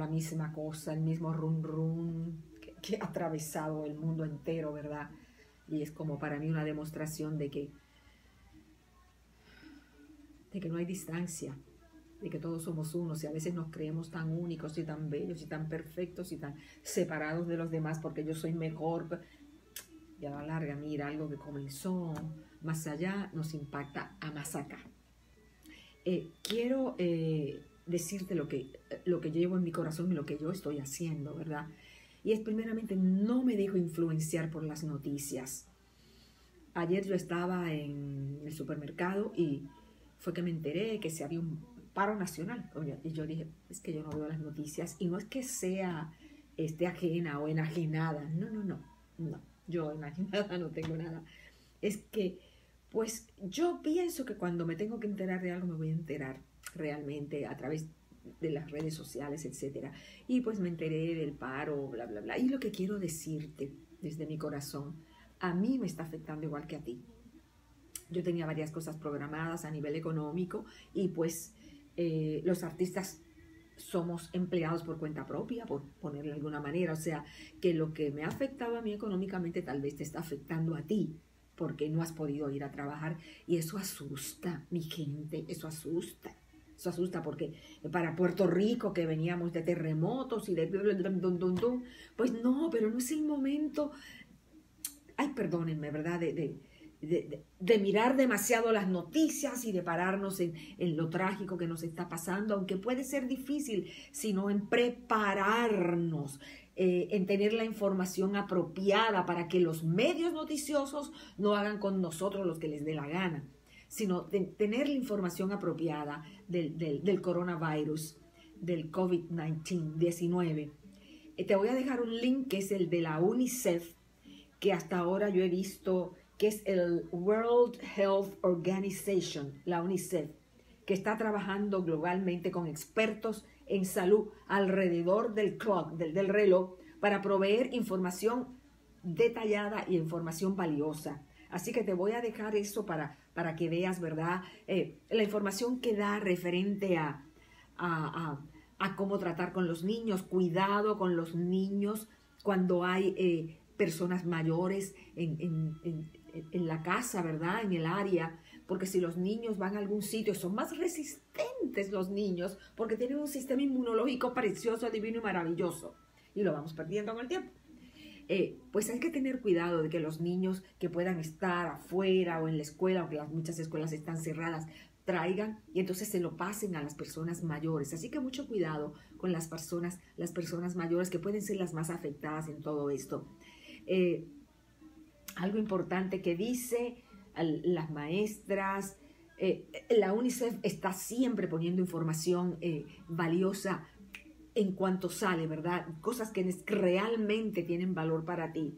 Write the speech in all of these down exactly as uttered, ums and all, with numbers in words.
la misma cosa, el mismo run run que, que ha atravesado el mundo entero, ¿verdad? Y es como para mí una demostración de que, de que no hay distancia, de que todos somos unos y a veces nos creemos tan únicos y tan bellos y tan perfectos y tan separados de los demás porque yo soy mejor. Y a la larga, mira, algo que comenzó más allá nos impacta a más acá. Eh, quiero eh, decirte lo que, lo que llevo en mi corazón y lo que yo estoy haciendo, ¿verdad? Y es primeramente, no me dejo influenciar por las noticias. Ayer yo estaba en el supermercado y fue que me enteré que se había un paro nacional. Y yo dije, es que yo no veo las noticias y no es que sea esté ajena o enajenada. No, no, no, no. Yo enajenada no tengo nada. Es que, pues, yo pienso que cuando me tengo que enterar de algo me voy a enterar realmente a través de las redes sociales, etcétera. Y pues me enteré del paro, bla, bla, bla. Y lo que quiero decirte desde mi corazón, a mí me está afectando igual que a ti. Yo tenía varias cosas programadas a nivel económico y pues eh, los artistas somos empleados por cuenta propia, por ponerle de alguna manera. O sea, que lo que me ha afectado a mí económicamente tal vez te está afectando a ti porque no has podido ir a trabajar y eso asusta, mi gente, eso asusta. Eso asusta porque para Puerto Rico, que veníamos de terremotos y de... Pues no, pero no es el momento... Ay, perdónenme, ¿verdad? De, de, de, de mirar demasiado las noticias y de pararnos en, en lo trágico que nos está pasando, aunque puede ser difícil, sino en prepararnos, eh, en tener la información apropiada para que los medios noticiosos no hagan con nosotros lo que les dé la gana, sino de tener la información apropiada del, del, del coronavirus, del COVID diecinueve. Eh, te voy a dejar un link que es el de la UNICEF, que hasta ahora yo he visto que es el World Health Organization, la UNICEF, que está trabajando globalmente con expertos en salud alrededor del clock, del, del reloj, para proveer información detallada y información valiosa. Así que te voy a dejar eso para, para que veas, ¿verdad? Eh, la información que da referente a, a, a, a cómo tratar con los niños, cuidado con los niños cuando hay eh, personas mayores en, en, en, en la casa, ¿verdad? En el área, porque si los niños van a algún sitio, son más resistentes los niños, porque tienen un sistema inmunológico precioso, divino y maravilloso, y lo vamos perdiendo con el tiempo. Eh, pues hay que tener cuidado de que los niños que puedan estar afuera o en la escuela, aunque las, muchas escuelas están cerradas, traigan y entonces se lo pasen a las personas mayores. Así que mucho cuidado con las personas, las personas mayores que pueden ser las más afectadas en todo esto. Eh, algo importante que dice las maestras, eh, la UNICEF está siempre poniendo información eh, valiosa en cuanto sale, ¿verdad? Cosas que realmente tienen valor para ti.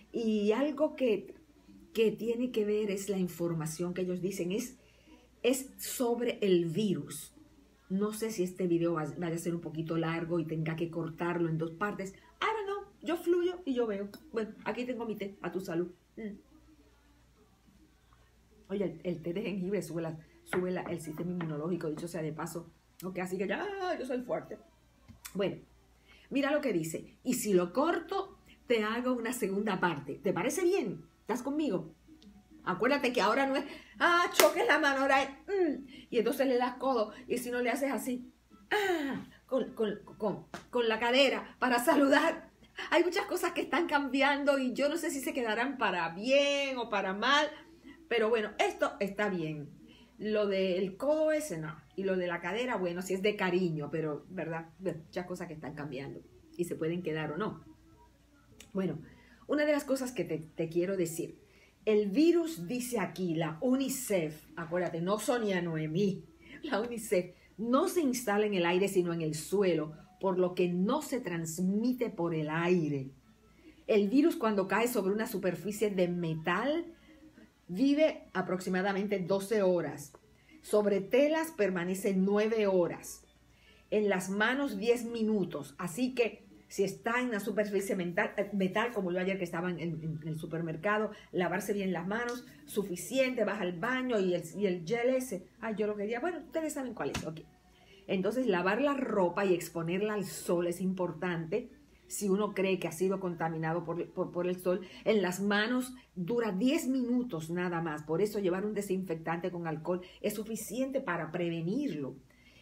Y algo que, que tiene que ver es la información que ellos dicen, es, es sobre el virus. No sé si este video vaya a ser un poquito largo y tenga que cortarlo en dos partes. I don't know, yo fluyo y yo veo. Bueno, aquí tengo mi té, a tu salud. Mm. Oye, el, el té de jengibre sube, la, sube la, el sistema inmunológico, dicho sea de paso. Ok, así que ya, yo soy fuerte. Bueno, mira lo que dice. Y si lo corto, te hago una segunda parte. ¿Te parece bien? ¿Estás conmigo? Acuérdate que ahora no es, ah, choques la mano, ahora es, mm, y entonces le das codo. Y si no le haces así, ah, con, con, con, con la cadera para saludar. Hay muchas cosas que están cambiando y yo no sé si se quedarán para bien o para mal. Pero bueno, esto está bien. Lo del codo ese no. Y lo de la cadera, bueno, sí es de cariño, pero, ¿verdad? Muchas cosas que están cambiando y se pueden quedar o no. Bueno, una de las cosas que te, te quiero decir. El virus dice aquí, la UNICEF, acuérdate, no Sonia Noemí, la UNICEF, no se instala en el aire sino en el suelo, por lo que no se transmite por el aire. El virus cuando cae sobre una superficie de metal vive aproximadamente doce horas. Sobre telas permanece nueve horas. En las manos diez minutos. Así que si está en una superficie metal, metal como yo ayer que estaba en, en, en el supermercado, lavarse bien las manos, suficiente, vas al baño y el, y el gel ese. Ay, yo lo quería. Bueno, ustedes saben cuál es. Okay. Entonces, lavar la ropa y exponerla al sol es importante. Si uno cree que ha sido contaminado por, por, por el sol, en las manos dura diez minutos nada más. Por eso llevar un desinfectante con alcohol es suficiente para prevenirlo.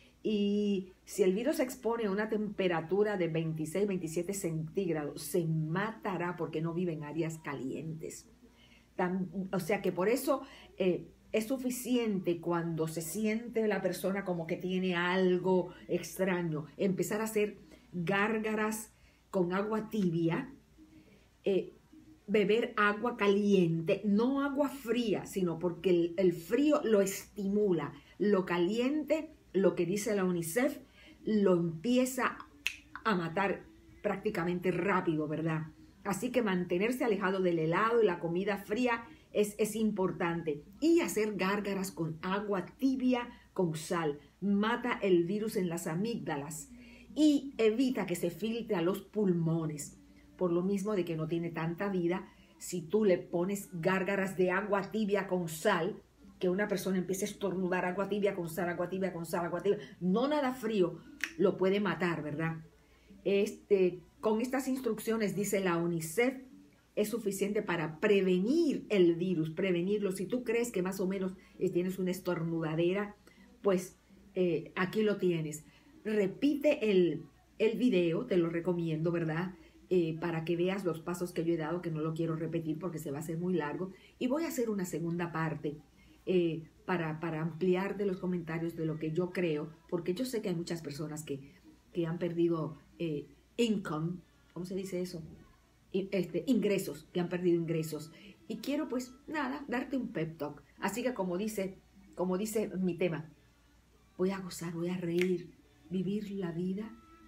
Y si el virus se expone a una temperatura de veintiséis, veintisiete centígrados, se matará porque no vive en áreas calientes. Tan, o sea que por eso eh, es suficiente cuando se siente la persona como que tiene algo extraño, empezar a hacer gárgaras con agua tibia, eh, beber agua caliente, no agua fría, sino porque el, el frío lo estimula, lo caliente, lo que dice la UNICEF, lo empieza a matar prácticamente rápido, ¿verdad? Así que mantenerse alejado del helado y la comida fría es, es importante. Y hacer gárgaras con agua tibia con sal. Mata el virus en las amígdalas y evita que se filtre a los pulmones. Por lo mismo de que no tiene tanta vida, si tú le pones gárgaras de agua tibia con sal, que una persona empiece a estornudar agua tibia con sal, agua tibia con sal, agua tibia, no nada frío, lo puede matar, ¿verdad? Este, con estas instrucciones, dice la UNICEF, es suficiente para prevenir el virus, prevenirlo. Si tú crees que más o menos eh, tienes una estornudadera, pues eh, aquí lo tienes. Repite el, el video, te lo recomiendo, ¿verdad? Eh, para que veas los pasos que yo he dado, que no lo quiero repetir porque se va a hacer muy largo. Y voy a hacer una segunda parte eh, para, para ampliar de los comentarios de lo que yo creo, porque yo sé que hay muchas personas que, que han perdido eh, income, ¿cómo se dice eso? Este, ingresos, que han perdido ingresos. Y quiero, pues, nada, darte un pep talk. Así que como dice, como dice mi tema, voy a gozar, voy a reír, vivir la vida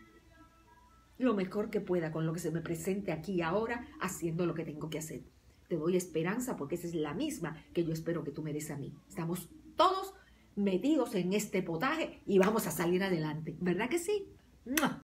lo mejor que pueda con lo que se me presente aquí y ahora, haciendo lo que tengo que hacer. Te doy esperanza porque esa es la misma que yo espero que tú me des a mí. Estamos todos metidos en este potaje y vamos a salir adelante. ¿Verdad que sí? ¡Mua!